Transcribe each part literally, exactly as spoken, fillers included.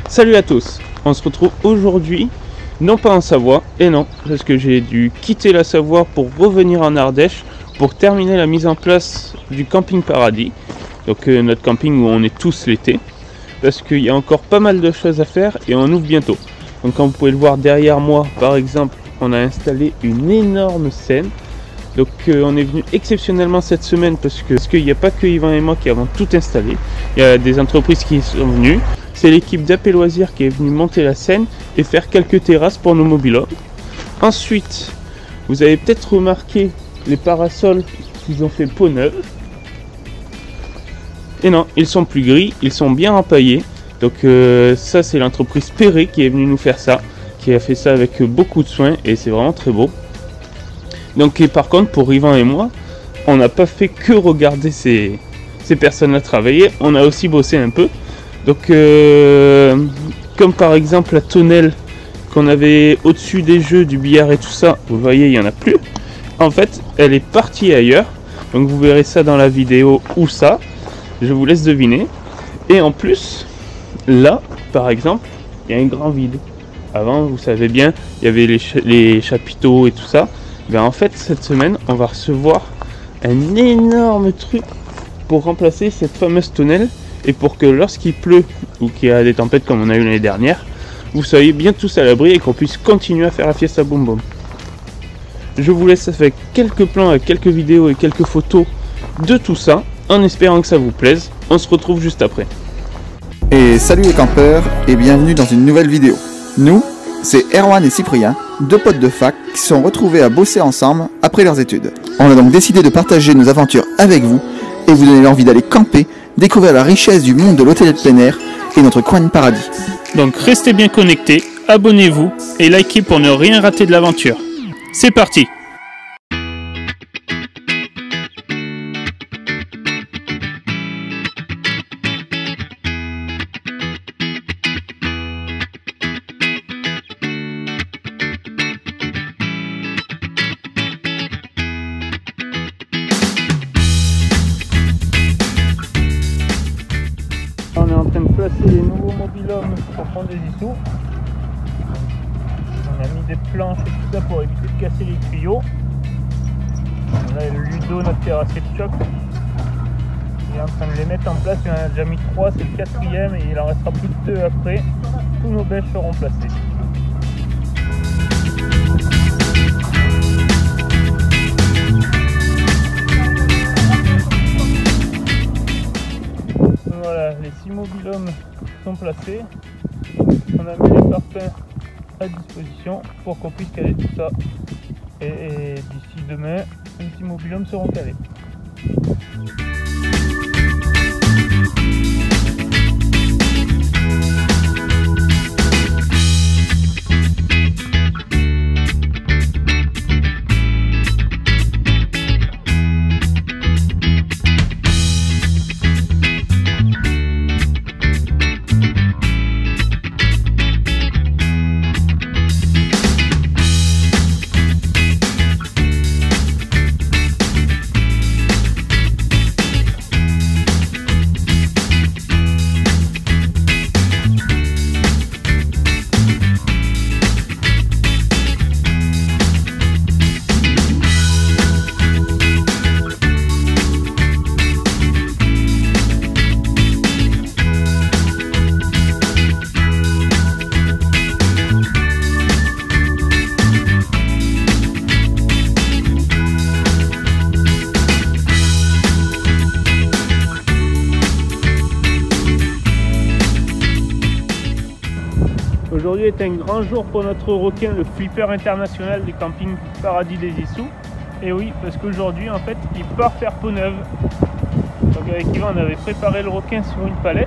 Salut à tous, on se retrouve aujourd'hui, non pas en Savoie, et non, parce que j'ai dû quitter la Savoie pour revenir en Ardèche pour terminer la mise en place du Camping Paradis, donc euh, notre camping où on est tous l'été, parce qu'il y a encore pas mal de choses à faire et on ouvre bientôt. Donc comme vous pouvez le voir derrière moi, par exemple, on a installé une énorme scène. Donc euh, on est venu exceptionnellement cette semaine parce que parce qu'il n'y a pas que Yvan et moi qui avons tout installé. Il y a des entreprises qui sont venues. C'est l'équipe d'A P Loisirs qui est venue monter la scène et faire quelques terrasses pour nos mobil-homes. Ensuite, vous avez peut-être remarqué les parasols qu'ils ont fait peau neuve. Et non, ils sont plus gris, ils sont bien empaillés. Donc euh, ça c'est l'entreprise Perret qui est venue nous faire ça, qui a fait ça avec beaucoup de soin et c'est vraiment très beau. Donc et par contre pour Yvan et moi, on n'a pas fait que regarder ces, ces personnes-là travailler, on a aussi bossé un peu. Donc euh, comme par exemple la tonnelle qu'on avait au-dessus des jeux, du billard et tout ça, vous voyez il n'y en a plus. En fait elle est partie ailleurs, donc vous verrez ça dans la vidéo où ça, je vous laisse deviner. Et en plus, là par exemple, il y a un grand vide. Avant vous savez bien, il y avait les, ch les chapiteaux et tout ça. Ben en fait cette semaine on va recevoir un énorme truc pour remplacer cette fameuse tonnelle et pour que lorsqu'il pleut ou qu'il y a des tempêtes comme on a eu l'année dernière, vous soyez bien tous à l'abri et qu'on puisse continuer à faire la fiesta boum boum. Je vous laisse avec quelques plans, avec quelques vidéos et quelques photos de tout ça en espérant que ça vous plaise. On se retrouve juste après. Et salut les campeurs et bienvenue dans une nouvelle vidéo. Nous, c'est Erwan et Cyprien, deux potes de fac qui se sont retrouvés à bosser ensemble après leurs études. On a donc décidé de partager nos aventures avec vous et vous donner l'envie d'aller camper, découvrir la richesse du monde de l'hôtellerie de plein air et notre coin de paradis. Donc restez bien connectés, abonnez-vous et likez pour ne rien rater de l'aventure. C'est parti! On est en train de placer les nouveaux mobil-homes pour prendre des issoux. On a mis des planches et tout ça pour éviter de casser les tuyaux. Là, le Ludo, notre terrassier de choc, il est en train de les mettre en place. Il en a déjà mis trois, c'est le quatrième et il en restera plus que deux après. Tous nos bêches seront placées. Voilà, les six mobil-homes sont placés. On a mis les parpaings à disposition pour qu'on puisse caler tout ça. Et, et d'ici demain, les six mobil-homes seront calés. Aujourd'hui est un grand jour pour notre requin, le flipper international du camping Paradis des Issous. Et oui, parce qu'aujourd'hui en fait il part faire peau neuve. Donc avec Yvan on avait préparé le requin sur une palette.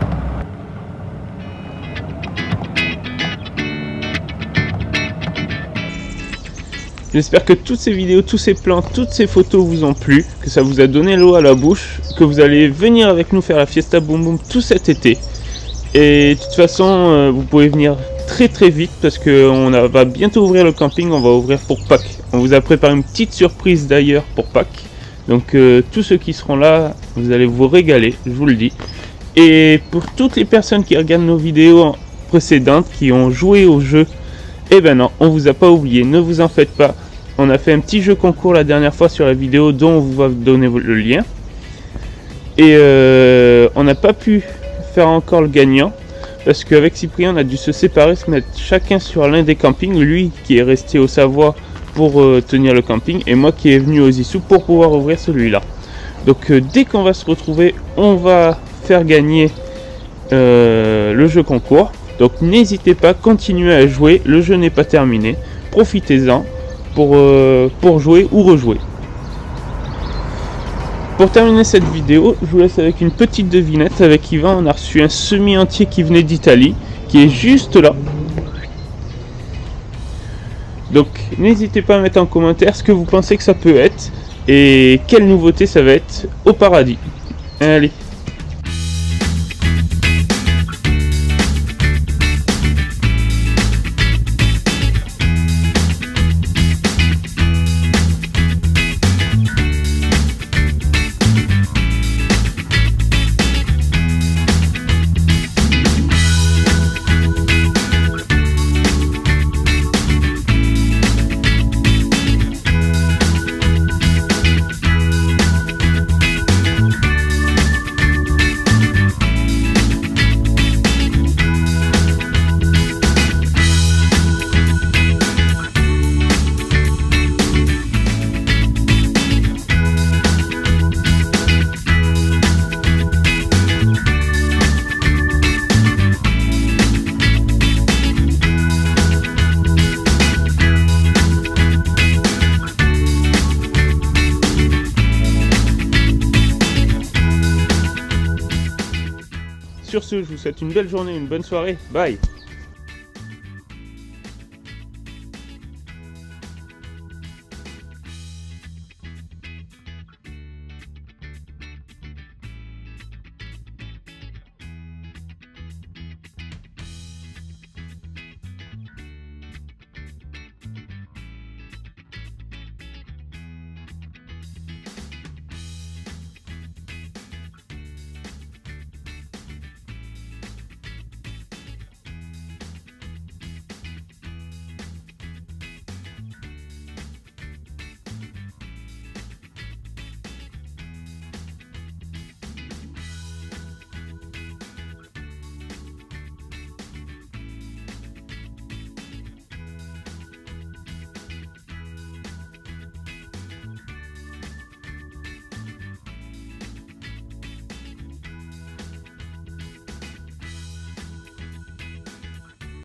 J'espère que toutes ces vidéos, tous ces plans, toutes ces photos vous ont plu, que ça vous a donné l'eau à la bouche, que vous allez venir avec nous faire la fiesta boum boum tout cet été. Et de toute façon, euh, vous pouvez venir très très vite parce qu'on va bientôt ouvrir le camping, on va ouvrir pour Pâques. On vous a préparé une petite surprise d'ailleurs pour Pâques. Donc euh, tous ceux qui seront là, vous allez vous régaler, je vous le dis. Et pour toutes les personnes qui regardent nos vidéos précédentes qui ont joué au jeu. Et ben non, on vous a pas oublié, ne vous en faites pas. On a fait un petit jeu concours la dernière fois sur la vidéo dont on vous va donner le lien. Et euh, on n'a pas pu faire encore le gagnant parce qu'avec Cyprien on a dû se séparer, se mettre chacun sur l'un des campings. Lui qui est resté au Savoie pour euh, tenir le camping et moi qui est venu aux Issous pour pouvoir ouvrir celui-là. Donc euh, dès qu'on va se retrouver, on va faire gagner euh, le jeu concours. Donc n'hésitez pas, continuez à jouer, le jeu n'est pas terminé, profitez-en pour, euh, pour jouer ou rejouer. Pour terminer cette vidéo, je vous laisse avec une petite devinette. Avec Yvan, on a reçu un semis entier qui venait d'Italie, qui est juste là. Donc n'hésitez pas à mettre en commentaire ce que vous pensez que ça peut être et quelle nouveauté ça va être au paradis. Allez. Sur ce, je vous souhaite une belle journée, une bonne soirée. Bye!